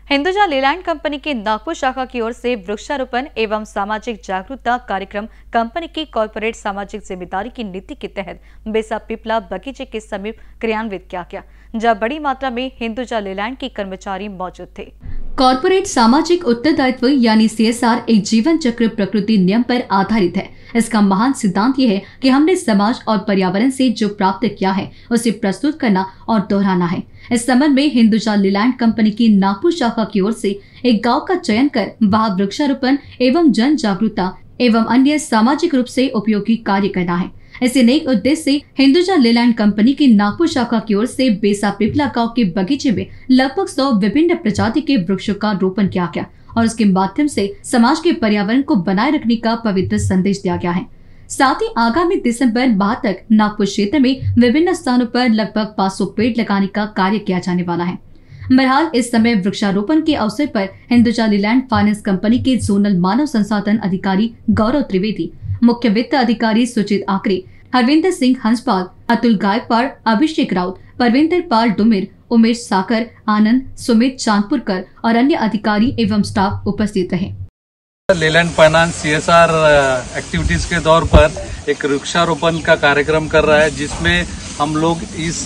Hinduja Leyland company की नागपुर शाखा की ओर से वृक्षारोपण एवं सामाजिक जागरूकता कार्यक्रम कंपनी की कॉर्पोरेट सामाजिक जिम्मेदारी की नीति के तहत बेसा पिपला बगीचे के समीप क्रियान्वित किया गया, जहां बड़ी मात्रा में हिंदुजा लेलैंड के कर्मचारी मौजूद थे। कॉर्पोरेट सामाजिक उत्तरदायित्व यानी CSR एक जीवन चक्र प्रकृति नियम पर आधारित है। इसका महान सिद्धांत यह है कि हमने समाज और पर्यावरण से जो प्राप्त किया है उसे प्रस्तुत करना और दोहराना है। इस संबंध में हिंदुजा लेलैंड कंपनी की नागपुर शाखा की ओर से एक गांव का चयन कर वहां वृक्षारोपण एवं जन जागरूकता एवं अन्य सामाजिक रूप से उपयोगी कार्य करना है। इसी नए उद्देश्य से हिंदुजा लेलैंड कंपनी की नागपुर शाखा की ओर से बेसा पिपला गांव के बगीचे में लगभग 100 विभिन्न प्रजाति के वृक्षों का रोपण किया गया और उसके माध्यम से समाज के पर्यावरण को बनाए रखने का पवित्र संदेश दिया गया है। साथ ही आगामी दिसंबर माह तक नागपुर क्षेत्र में विभिन्न स्थानों पर लगभग 500 पेड़ लगाने का कार्य किया जाने वाला है। बहरहाल इस समय वृक्षारोपण के अवसर पर हिंदुजा लेलैंड फाइनेंस कंपनी के जोनल मानव संसाधन अधिकारी गौरव त्रिवेदी, मुख्य वित्त अधिकारी सुचित आकरे, हरविंदर सिंह हंसपाल, अतुल गायकवाड़, अभिषेक राउत, परविंदर पाल डुमिर, उमेश साकर, आनंद, सुमित चांदपुरकर और अन्य अधिकारी एवं स्टाफ उपस्थित रहे। लेलैंड फाइनेंस CSR एक्टिविटीज के दौर पर एक वृक्षारोपण का कार्यक्रम कर रहा है, जिसमें हम लोग इस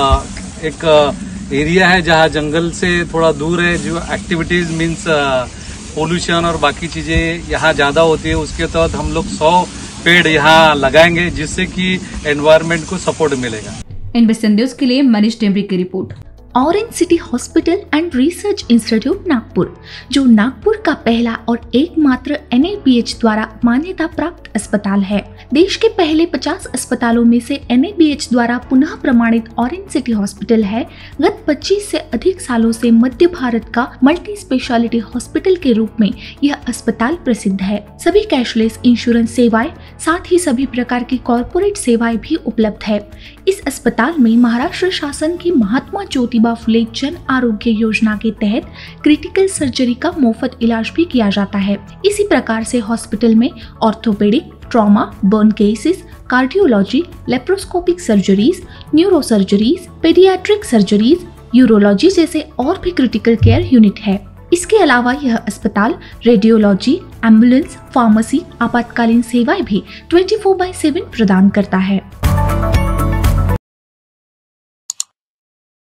एक एरिया है जहां जंगल से थोड़ा दूर है, जो एक्टिविटीज मीन्स पोल्यूशन और बाकी चीजें यहाँ ज्यादा होती है, उसके तहत हम लोग 100 पेड़ यहाँ लगाएंगे, जिससे कि एनवायरनमेंट को सपोर्ट मिलेगा। NBC न्यूज के लिए मनीष टेमरी की report. Orange city hospital and research institute Nagpur, जो नागपुर का पहला और एकमात्र NABH द्वारा मान्यता प्राप्त अस्पताल है। देश के पहले 50 अस्पतालों में से NABH द्वारा पुनः प्रमाणित ऑरेंज सिटी हॉस्पिटल है। गत 25 से अधिक सालों से मध्य भारत का मल्टी स्पेशलिटी हॉस्पिटल के रूप में यह अस्पताल प्रसिद्ध है। सभी कैशलेस इंश्योरेंस सेवाएं, साथ ही सभी प्रकार की कॉर्पोरेट सेवाएं भी उपलब्ध है। इस अस्पताल में महाराष्ट्र शासन की महात्मा ज्योतिबा फुले जन आरोग्य योजना के तहत क्रिटिकल सर्जरी का मुफ्त इलाज भी किया जाता है। इसी प्रकार से हॉस्पिटल में orthopaedic, trauma, burn cases, cardiology, laparoscopic surgeries, neuro surgeries, paediatric surgeries, urology जैसे और भी क्रिटिकल केयर यूनिट है। इसके अलावा यह अस्पताल रेडियोलॉजी, एम्बुलेंस, फार्मेसी, आपातकालीन सेवाएं भी 24/7 प्रदान करता है।